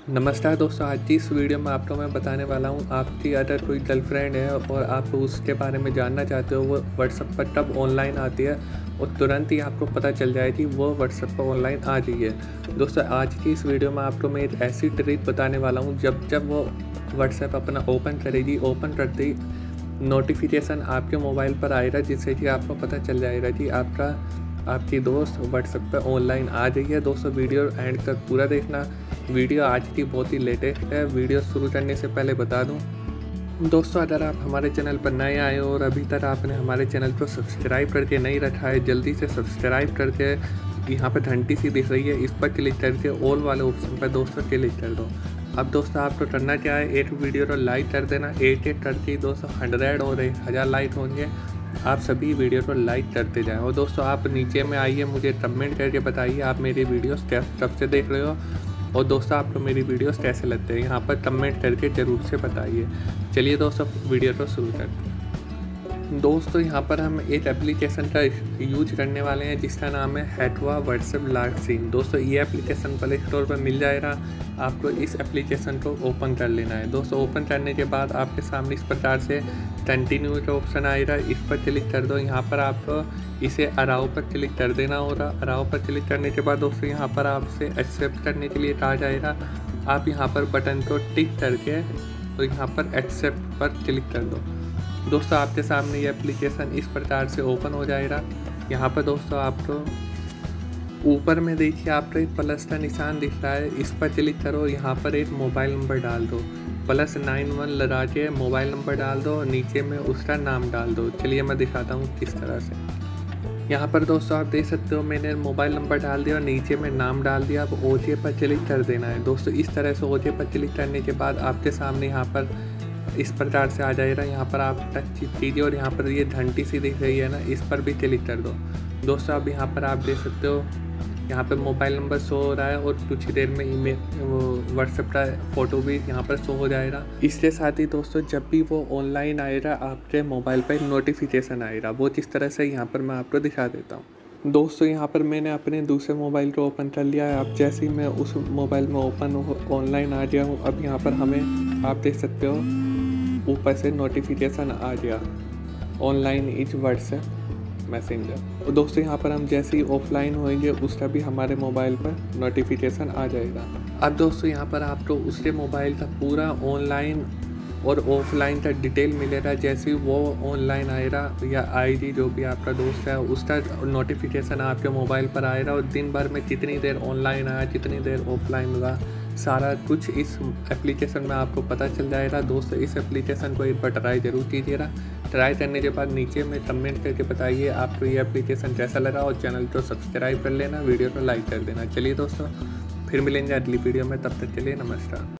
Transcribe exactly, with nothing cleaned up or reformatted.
नमस्कार दोस्तों, आज की इस वीडियो में आपको मैं बताने वाला हूँ आपकी अगर कोई गर्लफ्रेंड है और आप उसके बारे में जानना चाहते हो वो व्हाट्सएप पर कब ऑनलाइन आती है और तुरंत ही आपको पता चल जाए कि वो व्हाट्सएप पर ऑनलाइन आ गई है। दोस्तों आज की इस वीडियो में आपको मैं एक ऐसी ट्रिक बताने वाला हूँ जब जब वो व्हाट्सएप अपना ओपन करेगी, ओपन करते ही नोटिफिकेशन आपके मोबाइल पर आएगा जिससे कि आपको पता चल जाएगा कि आपका आपकी दोस्त व्हाट्सएप पर ऑनलाइन आ गई है। दोस्तों वीडियो एंड तक पूरा देखना। वीडियो आज की बहुत ही लेटेस्ट है। वीडियो शुरू करने से पहले बता दूं दोस्तों, अगर आप हमारे चैनल पर नए आए हो और अभी तक आपने हमारे चैनल को सब्सक्राइब करके नहीं रखा है, जल्दी से सब्सक्राइब करके यहाँ पर घंटी सी दिख रही है, इस पर क्लिक करके ऑल वाले ऑप्शन पर दोस्तों क्लिक कर दो। अब दोस्तों आपको करना क्या है, एक वीडियो को लाइक कर देना। एक एक करके दोस्तों हंड्रेड और एक हज़ार लाइक होंगे। आप सभी वीडियो को लाइक करते जाएं और दोस्तों आप नीचे में आइए, मुझे कमेंट करके बताइए आप मेरी वीडियोस कब से देख रहे हो और दोस्तों आपको मेरी वीडियोस कैसे लगते हैं, यहाँ पर कमेंट करके ज़रूर से बताइए। चलिए दोस्तों वीडियो को शुरू करते हैं। दोस्तों यहाँ पर हम एक एप्लीकेशन का यूज करने वाले हैं जिसका नाम है हैटवा व्हाट्सएप लाइव सीन। दोस्तों ये एप्लीकेशन प्ले स्टोर पर मिल जाएगा, आपको इस एप्लीकेशन को ओपन कर लेना है। दोस्तों ओपन करने के बाद आपके सामने इस प्रकार से कंटिन्यू का ऑप्शन आएगा, इस पर क्लिक कर दो। यहाँ पर आपको इसे अराव पर क्लिक कर देना होगा। अराव पर क्लिक करने के बाद दोस्तों यहाँ पर आपसे एक्सेप्ट करने के लिए कहा जाएगा। आप यहाँ पर बटन को टिक करके तो यहाँ पर एक्सेप्ट पर क्लिक कर दो। दोस्तों आपके सामने ये एप्लीकेशन इस प्रकार से ओपन हो जाएगा। यहाँ पर दोस्तों आपको ऊपर में देखिए आपको एक प्लस का निशान दिख रहा है, इस पर क्लिक करो। यहाँ पर एक मोबाइल नंबर डाल दो, प्लस नाइन वन लगा के मोबाइल नंबर डाल दो और नीचे में उसका नाम डाल दो। चलिए मैं दिखाता हूँ किस तरह से। यहाँ पर दोस्तों आप देख सकते हो मैंने मोबाइल नंबर डाल दिया और नीचे में नाम डाल दिया। अब ओके पर क्लिक कर देना है। दोस्तों इस तरह से ओके पर क्लिक करने के बाद आपके सामने यहाँ पर इस प्रकार से आ जाएगा। यहाँ पर आप टच कीजिए और यहाँ पर ये घंटी सी दिख रही है ना, इस पर भी क्लिक कर दो। दोस्तों अब यहाँ पर आप देख सकते हो यहाँ पर मोबाइल नंबर शो हो रहा है और कुछ देर में ईमेल वो व्हाट्सएप का फ़ोटो भी यहाँ पर शो हो जाएगा। इसके साथ ही दोस्तों जब भी वो ऑनलाइन आएगा आपके मोबाइल पर नोटिफिकेशन आएगा, वो किस तरह से यहाँ पर मैं आपको दिखा देता हूँ। दोस्तों यहाँ पर मैंने अपने दूसरे मोबाइल को ओपन कर लिया है। अब जैसे ही मैं उस मोबाइल में ओपन ऑनलाइन आ गया हूँ, अब यहाँ पर हमें आप देख सकते हो ऊपर से नोटिफिकेशन आ गया ऑनलाइन इज व्हाट्सएप मैसेंजर। और दोस्तों यहाँ पर हम जैसे ही ऑफलाइन होएंगे उसका भी हमारे मोबाइल पर नोटिफिकेशन आ जाएगा। अब दोस्तों यहाँ पर आपको उसके मोबाइल का पूरा ऑनलाइन और ऑफलाइन का डिटेल मिलेगा। जैसे ही वो ऑनलाइन आएगा या आईडी जो भी आपका दोस्त है उसका नोटिफिकेशन आपके मोबाइल पर आएगा और दिन भर में कितनी देर ऑनलाइन आया, कितनी देर ऑफलाइन हुआ, सारा कुछ इस एप्लीकेशन में आपको पता चल जाएगा। दोस्तों इस एप्लीकेशन को एक बार ट्राई जरूर कीजिएगा। ट्राई करने के बाद नीचे में कमेंट करके बताइए आपको ये एप्लीकेशन कैसा लगा और चैनल को सब्सक्राइब कर लेना, वीडियो को लाइक कर देना। चलिए दोस्तों फिर मिलेंगे अगली वीडियो में, तब तक के लिए नमस्कार।